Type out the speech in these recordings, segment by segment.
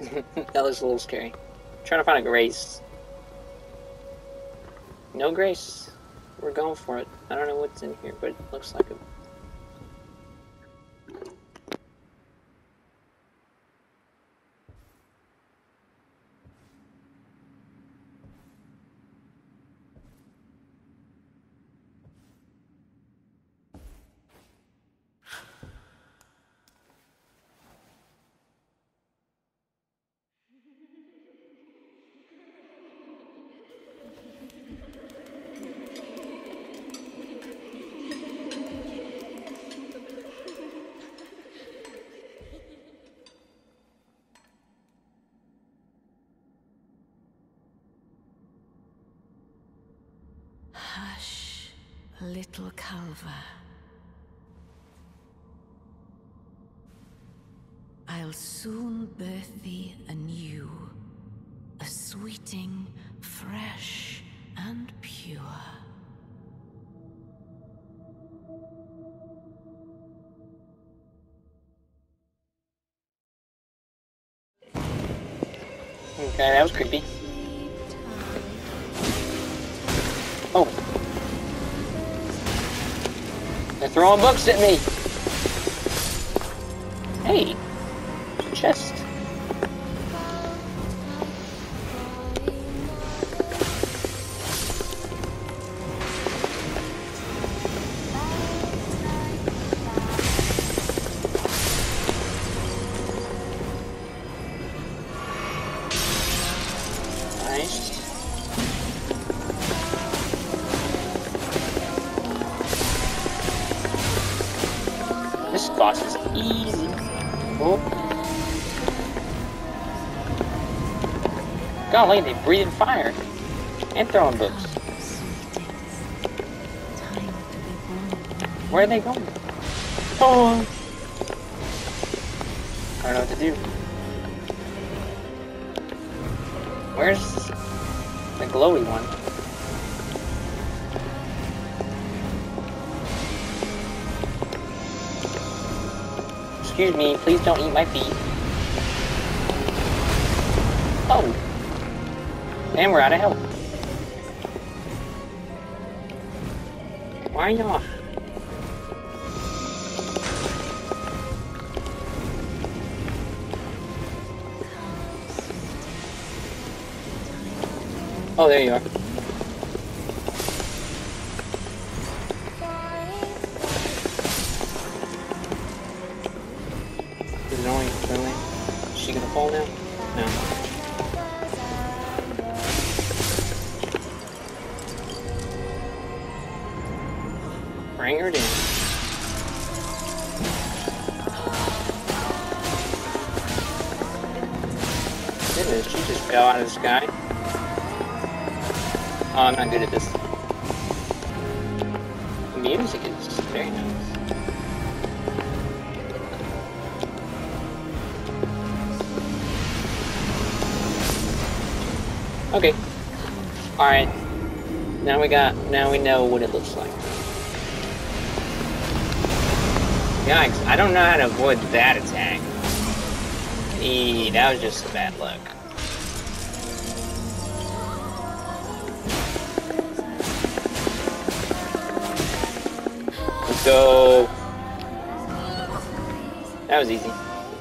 That was a little scary. I'm trying to find a grace. No grace. We're going for it. I don't know what's in here, but it looks like it. Hush, little Calva. I'll soon birth thee anew, a sweeting, fresh and pure. Okay, that was creepy. Oh. They're throwing books at me. Hey. Chest. Nice. This boss is easy. Oh. Golly, they breathe fire. And throwing books. Where are they going? Oh! I don't know what to do. Where's the glowy one? Excuse me, please don't eat my feet. Oh! And we're out of help. Why y'all? Oh, there you are. Is it only really? Is she gonna fall now? No. Bring her down. Look at this, she just fell out of the sky. Oh, I'm not good at this. The music is very nice. Okay. Alright. Now we know what it looks like. Yikes, I don't know how to avoid that attack. Eee, that was just a bad luck. Let's go. That was easy.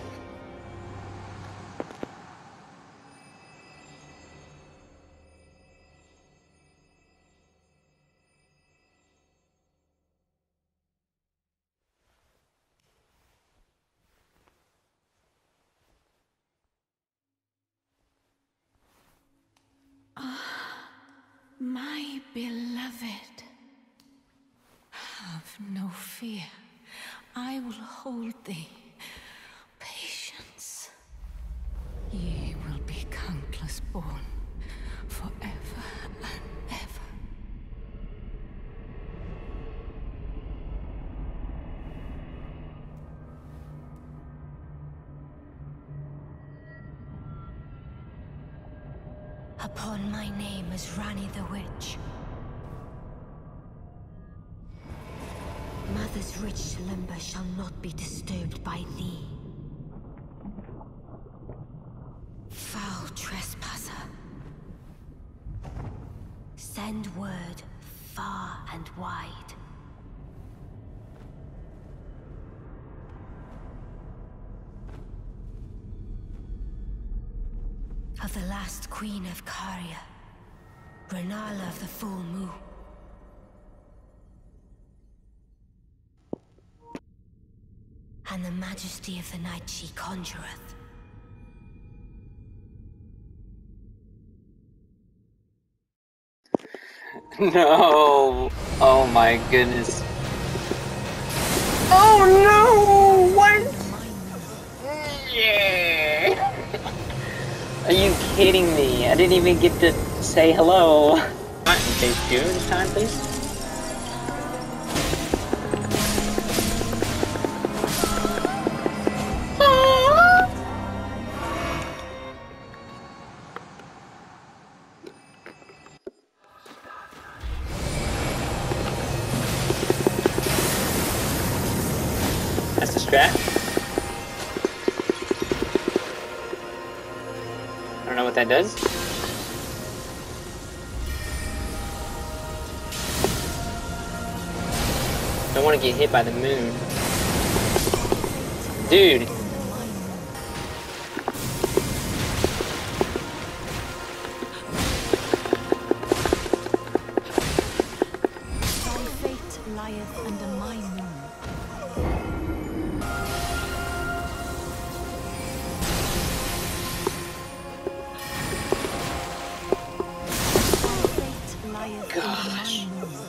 My beloved, have no fear. I will hold thee. Patience. Ye will be countless born, forever and ever. Upon my name as Rani the Witch. Mother's rich limber shall not be disturbed by thee. send word far and wide. Of the last queen of Caria, Renala of the full moon. And the majesty of the night she conjureth. No! Oh my goodness. Oh no! What? Yeah! Are you kidding me? I didn't even get to say hello. In phase 2 this time, please? That's the strat. I don't know what that does. Don't want to get hit by the moon. Dude. Thy fate lieth under my moon. Gosh.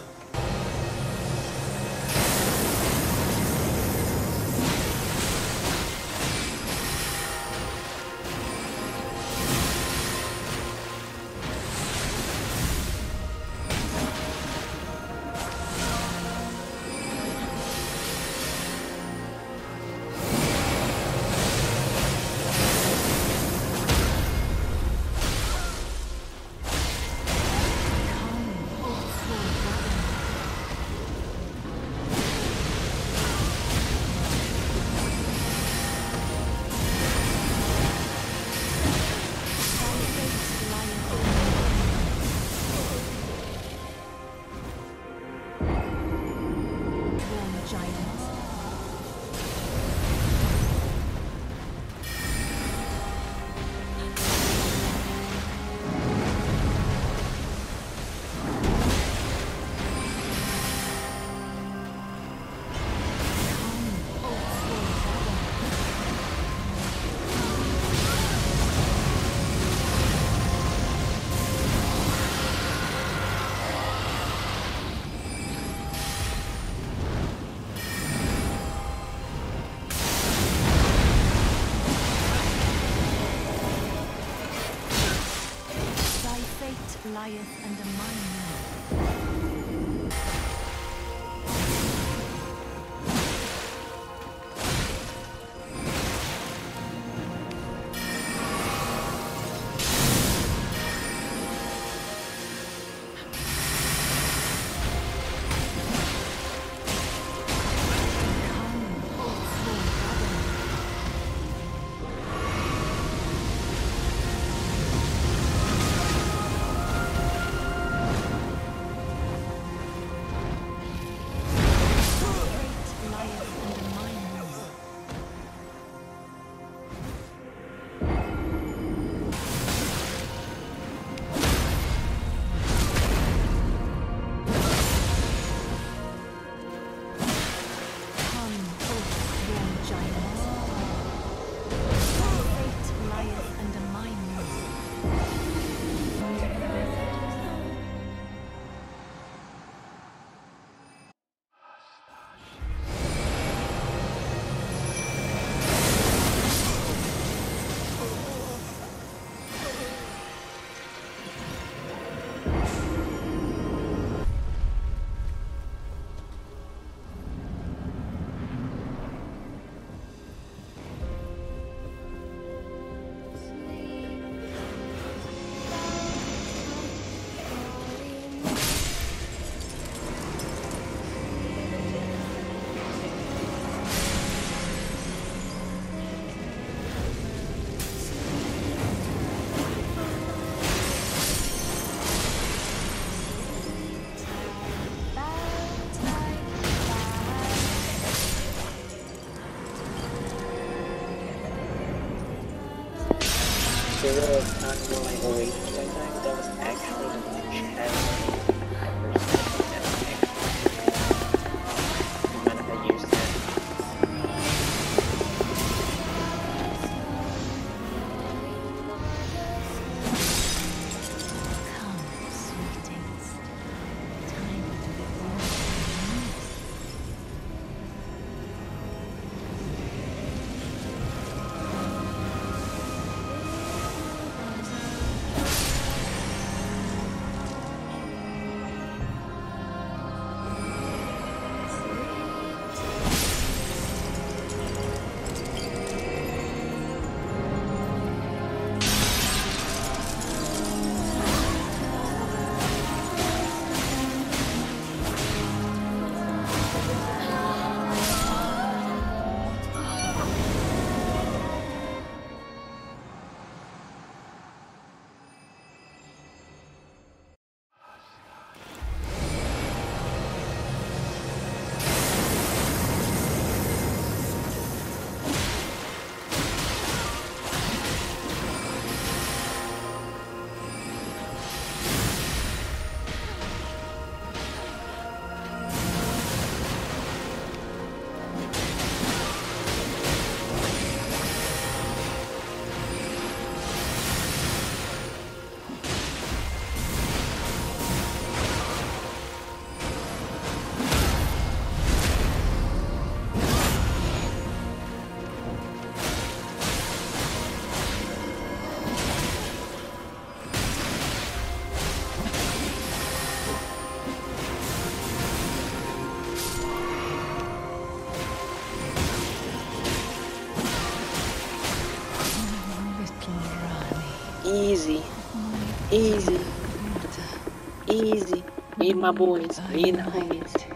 Lieth under my moon. the real time when I away from my time, that was actually the chest. I first that when I used it. Come, sweetest. Time to be born. Easy, easy, easy. Me and my boys, me and the homies.